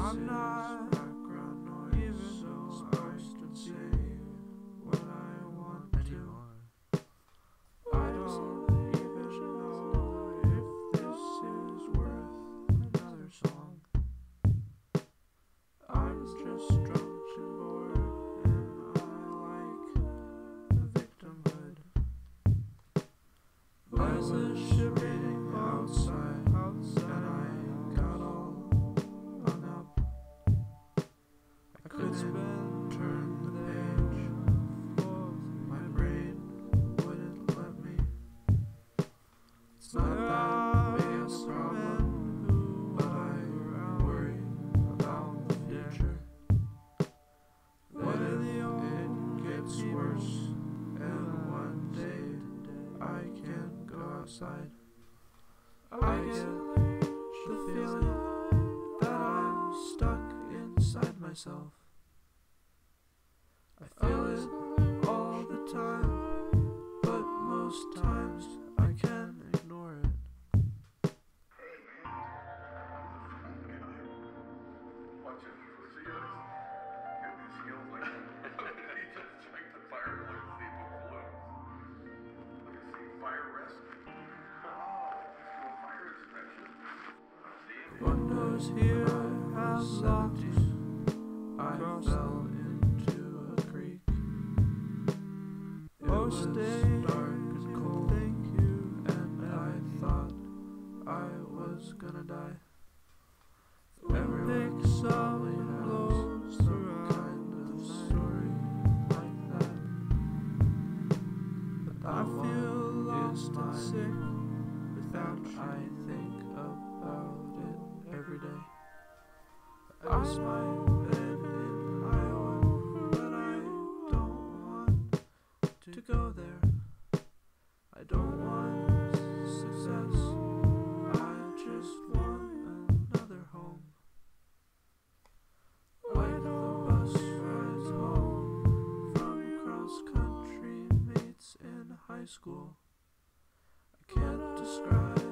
I'm not background noise, even so supposed to say what I want anymore. I don't even know if this is worth another song. I'm just drunk and bored, and I like the victimhood. There's a ship reading outside, and I got all hung up. I couldn't turn the page, my brain wouldn't let me. It's not that big a problem, but I worry about the future. What if it gets worse, and one day I can't go outside? I get the feeling that I'm stuck inside myself. I feel it all the time, but most times I can ignore it. Watch it. See this? Get these skills like he just checked the fire like see balloons. Let me see. Fire risk. Oh, let's do a fire inspection. See? Windows here have locked. I fell into a creek. It was dark and cold, and I thought I was gonna die. Everyone probably has some kind of story like that. But I feel lost and sick without I think about it every day. I might live in Iowa, but I don't want to go there. I don't want success, I just want another home. Like the bus rides home from cross-country mates in high school. I can't describe